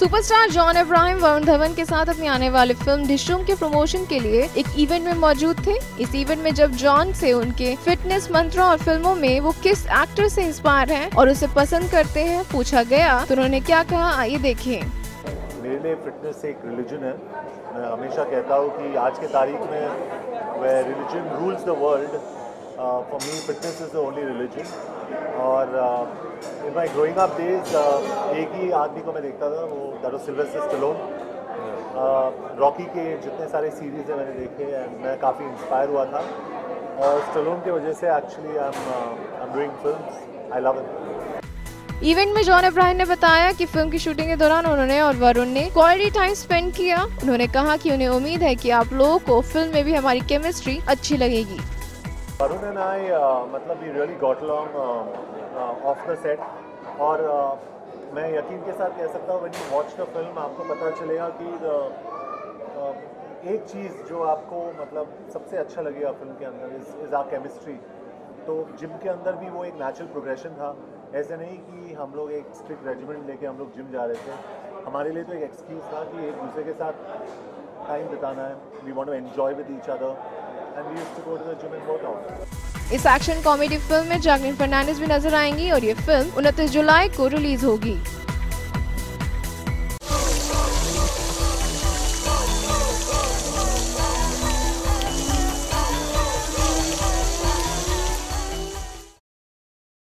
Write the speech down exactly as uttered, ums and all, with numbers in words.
Superstar John Abraham Varun Dhawan के साथ अपनी आने वाली फिल्म डिशूम के प्रमोशन के लिए एक इवेंट में मौजूद थे। इस इवेंट में जब जॉन से उनके फिटनेस मंत्रों और फिल्मों में वो किस एक्टर से इंस्पायर हैं और उसे पसंद करते हैं पूछा गया तो उन्होंने क्या कहा, आइए देखें। मेरे लिए फिटनेस एक रिलीजन है। मैं हमेशा कहता हूँ कि आज के तारीख में where religion rules the world, uh, for me fitness is the only religion. और uh, in my growing up days uh, एक ही आदमी को मैं देखता था, वो that was Sylvester Stallone. Rocky uh, के जितने सारे सीरीज़ हैं मैंने देखे and मैं काफ़ी इंस्पायर हुआ था और स्टलोन की वजह से actually I am I am doing films, I love it. Event में जॉन अब्राहम ने बताया कि फिल्म की शूटिंग के दौरान उन्होंने और वरुण ने क्वालिटी टाइम स्पेंड किया। उन्होंने कहा कि उन्हें उम्मीद है कि आप लोगों को फिल्म में भी हमारी केमिस्ट्री अच्छी लगेगी। वरुण एंड आई मतलब we really got along of the set और uh, मैं यकीन के साथ कह सकता हूँ when you watch the film आपको पता चलेगा कि the, uh, एक चीज़ जो आपको मतलब सबसे अच्छा लगेगा फिल्म के अंदर इज इज़ आवर केमिस्ट्री। तो जिम के अंदर भी वो एक नेचुरल प्रोग्रेशन था। ऐसे नहीं कि हम लोग एक स्ट्रिक्ट रेजिमेंट लेके हम लोग जिम जा रहे थे। हमारे लिए तो एक एक्सक्यूज़ था कि एक दूसरे के साथ टाइम बिताना है। We want to enjoy with each other and we used to go to the gym and work out. इस एक्शन कॉमेडी फिल्म में जैकलिन फर्नांडिस भी नजर आएंगी और ये फिल्म उनतीस जुलाई को रिलीज होगी।